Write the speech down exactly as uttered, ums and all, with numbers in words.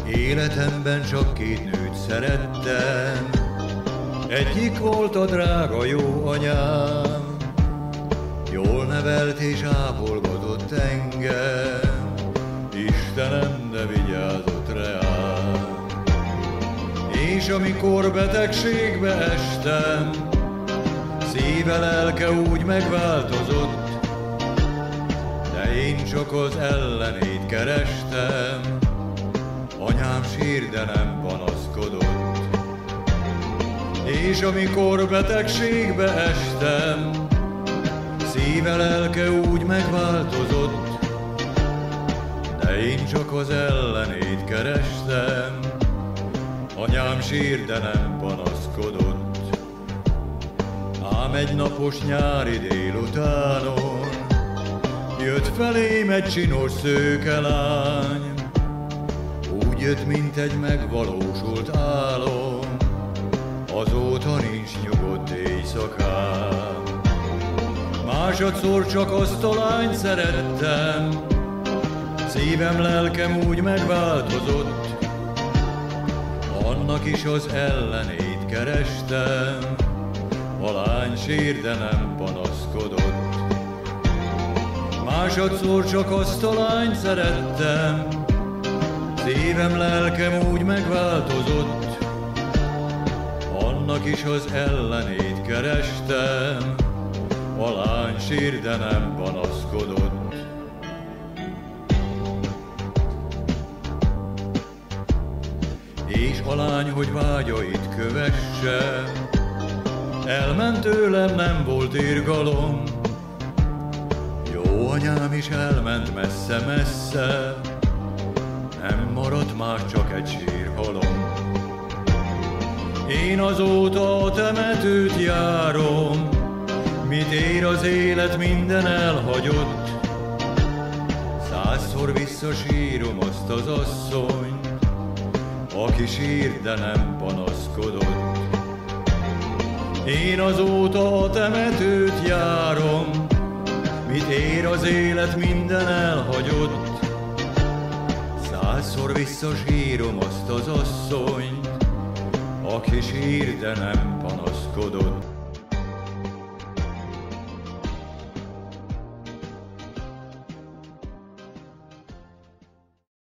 Életemben csak két nőt szerettem, egyik volt a drága jó anyám. Jól nevelt és ápolgatott engem, Istenem, de vigyázott reám. És amikor betegségbe estem, szíve, lelke úgy megváltozott, de én csak az ellenét kerestem. Anyám sír, de nem panaszkodott. És amikor betegségbe estem, szíve, lelke úgy megváltozott, de én csak az ellenét kerestem. Anyám sír, de nem panaszkodott. Ám egy napos nyári délutánon jött felém egy csinos szőke lány. Úgy jött, mint egy megvalósult álom, azóta nincs nyugodt éjszakám. Másodszor csak azt a lányt szerettem, szívem, lelkem úgy megváltozott, annak is az ellenét kerestem. A lány sír, de nem panaszkodott. Másodszor csak azt a lányt szerettem, szívem, lelkem úgy megváltozott, annak is az ellenét kerestem. A lány sír, de nem panaszkodott. És a lány, hogy vágyait kövesse, elment tőlem, nem volt irgalom. Jó anyám is elment messze-messze, nem maradt már csak egy sírhalom. Én azóta a temetőt járom, mit ér az élet, minden elhagyott. Százszor visszasírom azt az asszonyt, aki sír, de nem panaszkodott. Én azóta a temetőt járom, mit ér az élet, minden elhagyott. Százszor visszasírom azt az asszonyt, aki sír, de nem panaszkodott.